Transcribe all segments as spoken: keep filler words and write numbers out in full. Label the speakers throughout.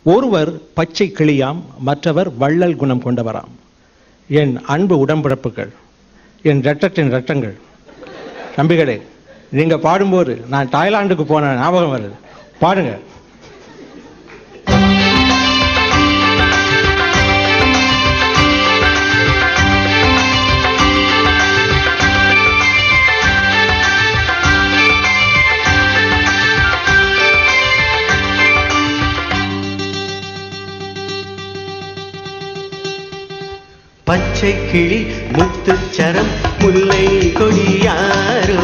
Speaker 1: ஒருவர் பச்சை கிளியாம், மற்றவர் வள்ளல் குணம் கொண்டவராம். என் அன்பு உடம்பிறப்புகள், என் இரட்டத்தின் இரட்டங்கள், தம்பிகளே, நீங்க பாடும்போது நான் தாய்லாந்துக்கு போன ஞாபகம் வருது. பாடுங்க.
Speaker 2: பச்சை கிளி முத்துச்சரம் முல்லை கொடியாரோ,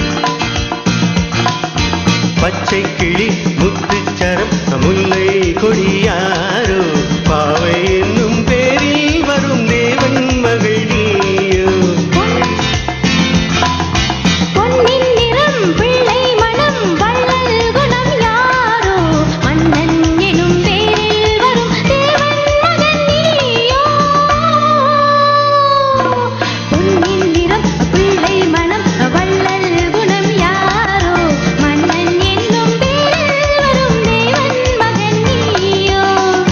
Speaker 2: பச்சை கிளி முத்துச்சரம் முல்லை கொடியாரோ, பாவை என்னும் பேரில் வரும் தேவன் மகள் நீயோ.
Speaker 3: பொன்னின் நிறம் பிள்ளை மனம் வள்ளல் குணம் யாரோ, மன்னன் எனும் பேரில் வரும் தேவன் மகன் நீயோ. பொன்னின் நிறம் பிள்ளை மனம் வள்ளல் குணம் யாரோ, மன்னன் என்னும் பேரில் வரும் தேவன் மகன் நீயோ.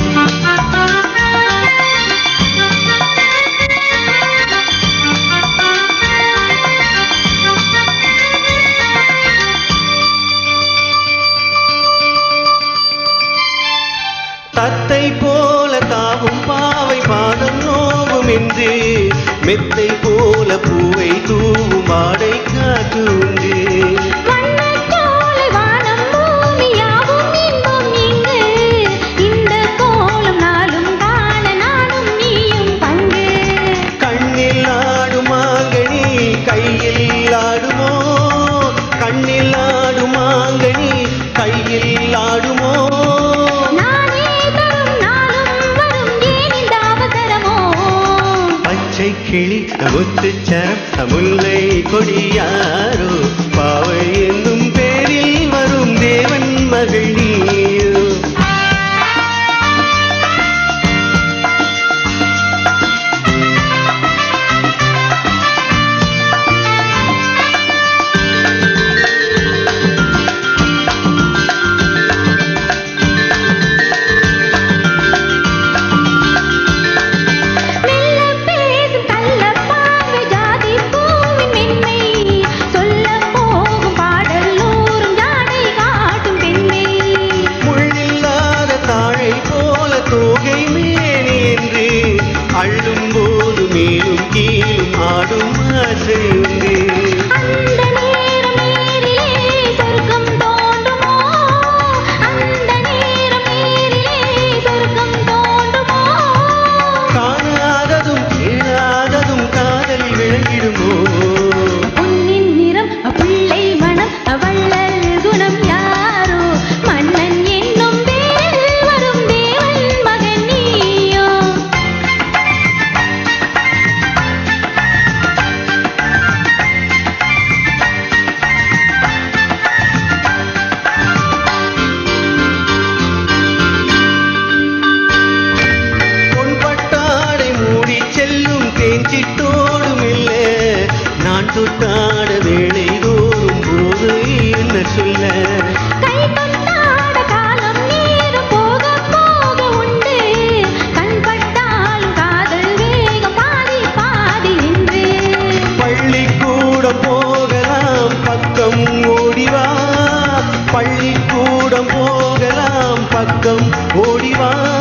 Speaker 2: தத்தை போல தாவும் பாவை பாதம் நோவும் என்று, மெத்தை போல பூவை தூவும் ஆடை காற்று உண்டு.
Speaker 3: வண்ணச்சோலை வானம் பூமி யாவும் இன்பம் இங்கு, இந்த கோலம் நாளும் காண நானும் நீயும் பங்கு.
Speaker 2: கண்ணில் ஆடும் மாங்கனி கையில் ஆடுமோ, கண்ணில் ஆடும் மாங்கனி கையில் ஆடுமோ.
Speaker 3: நானே தரும் நாளும் வரும் ஏன் இந்த அவசரமோ.
Speaker 2: பச்சை கிளி முத்துச்சரம் முல்லை கொடியாரோ, பாவை என்னும் பேரில் வரும் தேவன் மகள் நீயோ.
Speaker 3: மெல்ல பேசும் கள்ள பார்வை ஜாதி பூவின் மென்மை, சொல்ல போகும் பாடல் ஊரும் ஜாடை காட்டும் பெண்மை.
Speaker 2: முள்ளில்லாத தாழை போல தோகை மேனி என்று, அள்ளும் போது மேலும் கீழும் ஆடும் ஆசை உண்டு.
Speaker 3: அந்த நேரம் நீரிலே சொர்க்கம் தோன்றுமோ, அந்த நேரம் நீரிலே சொர்க்கம் தோன்றுமோ.
Speaker 2: காணாததும் கேளாததும் காதல் விளங்கிடுமோ.
Speaker 3: பொன்னின் நிறம் பிள்ளை மனம் வள்ளல் குணம் யாரோ, மன்னன் என்னும் பேரில் வரும் தேவன் மகன் நீயோ.
Speaker 2: பொன்பட்டாடை மூடி செல்லும் தேஞ்சிட்டோடும் இல்ல, நான் தொட்டாட வேளை தோறும் போது என்ன சொல்ல.
Speaker 3: கை தொட்டாட காலம் நேரம் போக போக உண்டு, கண் பட்டாலும் காதல் வேகம் பாதி பாதி என்று.
Speaker 2: பள்ளிக்கூடம் போகலாம் பக்கம் ஓடிவா, பள்ளிக்கூடம் போகலாம் பக்கம் ஓடிவா.